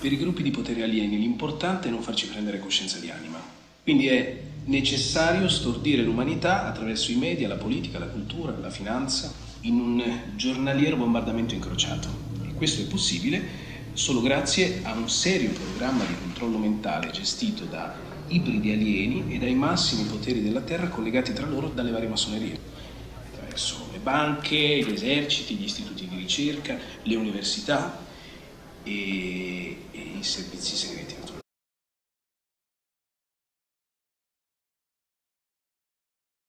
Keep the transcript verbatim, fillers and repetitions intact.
Per i gruppi di potere alieni l'importante è non farci prendere coscienza di anima. Quindi è necessario stordire l'umanità attraverso i media, la politica, la cultura, la finanza, in un giornaliero bombardamento incrociato. E questo è possibile solo grazie a un serio programma di controllo mentale gestito da ibridi alieni e dai massimi poteri della Terra collegati tra loro dalle varie massonerie, attraverso le banche, gli eserciti, gli istituti di ricerca, le università e, e i servizi segreti.